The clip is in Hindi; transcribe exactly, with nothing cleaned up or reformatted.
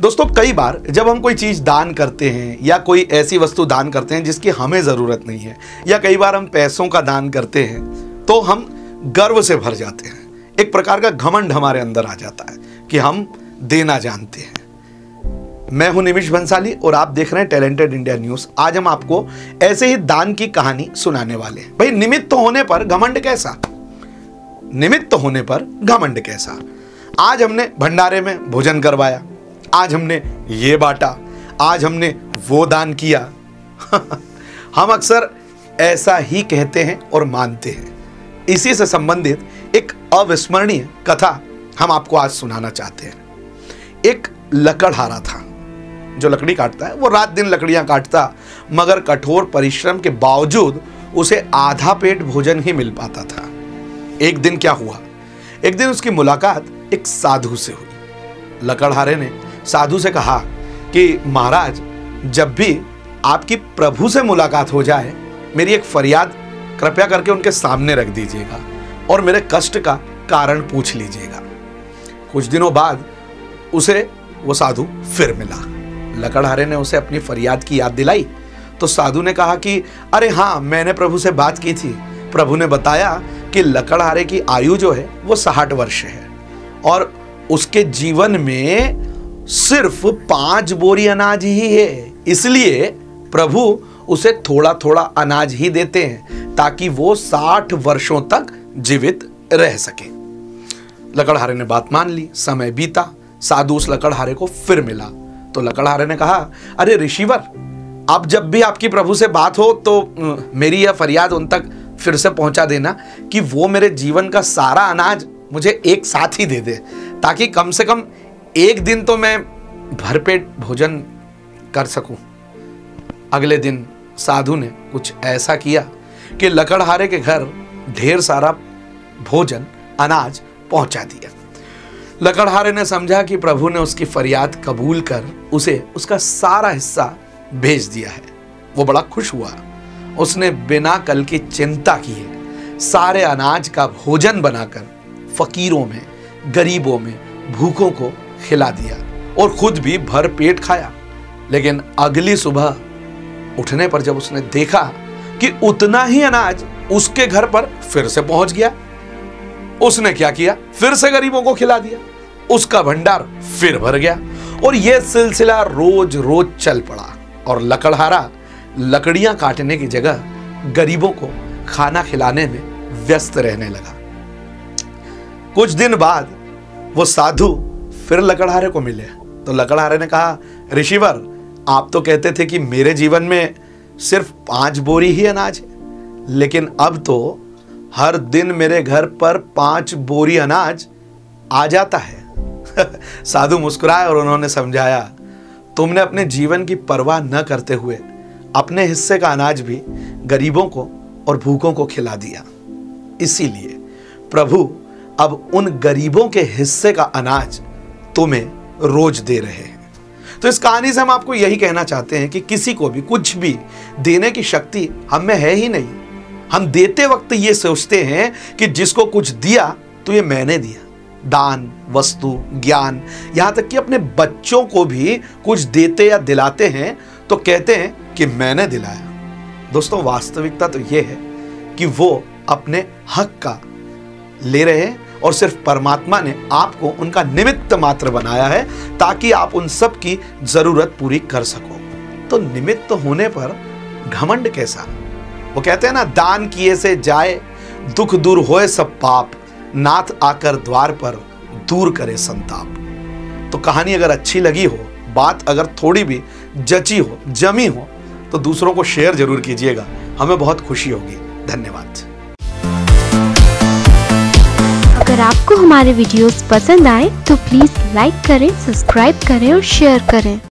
दोस्तों, कई बार जब हम कोई चीज़ दान करते हैं या कोई ऐसी वस्तु दान करते हैं जिसकी हमें ज़रूरत नहीं है, या कई बार हम पैसों का दान करते हैं, तो हम गर्व से भर जाते हैं। एक प्रकार का घमंड हमारे अंदर आ जाता है कि हम देना जानते हैं। मैं हूं निमिष भंसाली और आप देख रहे हैं टैलेंटेड इंडिया न्यूज़। आज हम आपको ऐसे ही दान की कहानी सुनाने वाले हैं। भाई, निमित्त होने पर घमंड कैसा? निमित्त होने पर घमंड कैसा? आज हमने भंडारे में भोजन करवाया, आज हमने ये बांटा, आज हमने वो दान किया। हम अक्सर ऐसा ही कहते हैं और मानते हैं। इसी से संबंधित एक अविस्मरणीय कथा हम आपको आज सुनाना चाहते हैं। एक लकड़हारा था जो लकड़ी काटता है। वो रात दिन लकड़ियां काटता, मगर कठोर परिश्रम के बावजूद उसे आधा पेट भोजन ही मिल पाता था। एक दिन क्या हुआ? एक दिन उसकी मुलाकात एक साधु से हुई। लकड़हारे ने साधु से कहा कि महाराज, जब भी आपकी प्रभु से मुलाकात हो जाए, मेरी एक फरियाद कृपया करके उनके सामने रख दीजिएगा और मेरे कष्ट का कारण पूछ लीजिएगा। कुछ दिनों बाद उसे वो साधु फिर मिला। लकड़हारे ने उसे अपनी फरियाद की याद दिलाई तो साधु ने कहा कि अरे हाँ, मैंने प्रभु से बात की थी। प्रभु ने बताया कि लकड़हारे की आयु जो है वो साठ वर्ष है और उसके जीवन में सिर्फ पांच बोरी अनाज ही है, इसलिए प्रभु उसे थोड़ा थोड़ा अनाज ही देते हैं ताकि वो साठ वर्षों तक जीवित रह सके। लकड़हारे ने बात मान ली। समय बीता, साधु उस लकड़हारे को फिर मिला तो लकड़हारे ने कहा, अरे ऋषिवर, अब जब भी आपकी प्रभु से बात हो तो मेरी यह फरियाद उन तक फिर से पहुंचा देना कि वो मेरे जीवन का सारा अनाज मुझे एक साथ ही दे दे, ताकि कम से कम एक दिन तो मैं भरपेट भोजन कर सकूं। अगले दिन साधु ने कुछ ऐसा किया कि लकड़हारे के घर ढेर सारा भोजन, अनाज पहुंचा दिया। लकड़हारे ने समझा कि प्रभु ने उसकी फरियाद कबूल कर उसे उसका सारा हिस्सा भेज दिया है। वो बड़ा खुश हुआ। उसने बिना कल की चिंता किए सारे अनाज का भोजन बनाकर फकीरों में, गरीबों में, भूखों को खिला दिया और खुद भी भर पेट खाया। लेकिन अगली सुबह उठने पर जब उसने देखा कि उतना ही अनाज उसके घर पर फिर से पहुंच गया, उसने क्या किया? फिर से गरीबों को खिला दिया। उसका भंडार फिर भर गया और यह सिलसिला रोज रोज चल पड़ा और लकड़हारा लकड़ियां काटने की जगह गरीबों को खाना खिलाने में व्यस्त रहने लगा। कुछ दिन बाद वो साधु फिर लकड़हारे को मिले तो लकड़हारे ने कहा, ऋषिवर, आप तो कहते थे कि मेरे जीवन में सिर्फ पांच बोरी ही अनाज है, लेकिन अब तो हर दिन मेरे घर पर पांच बोरी अनाज आ जाता है। साधु मुस्कुराए और उन्होंने समझाया, तुमने अपने जीवन की परवाह न करते हुए अपने हिस्से का अनाज भी गरीबों को और भूखों को खिला दिया। इसीलिए प्रभु अब उन गरीबों के हिस्से का अनाज तुम्हें रोज दे रहे हैं। तो इस कहानी से हम आपको यही कहना चाहते हैं कि किसी को भी कुछ भी देने की शक्ति हम में है ही नहीं। हम देते वक्त ये सोचते हैं कि जिसको कुछ दिया तो ये मैंने दिया। दान, वस्तु, ज्ञान, यहां तक कि अपने बच्चों को भी कुछ देते या दिलाते हैं तो कहते हैं कि मैंने दिलाया। दोस्तों, वास्तविकता तो ये है कि वो अपने हक का ले रहे हैं और सिर्फ परमात्मा ने आपको उनका निमित्त मात्र बनाया है ताकि आप उन सब की जरूरत पूरी कर सको। तो निमित्त होने पर घमंड कैसा? वो कहते हैं ना, दान किए से जाए दुख दूर होए सब पाप, नाथ आकर द्वार पर दूर करे संताप। तो कहानी अगर अच्छी लगी हो, बात अगर थोड़ी भी जची हो, जमी हो, तो दूसरों को शेयर जरूर कीजिएगा। हमें बहुत खुशी होगी। धन्यवाद। अगर आपको हमारे वीडियोस पसंद आए तो प्लीज लाइक करें, सब्सक्राइब करें और शेयर करें।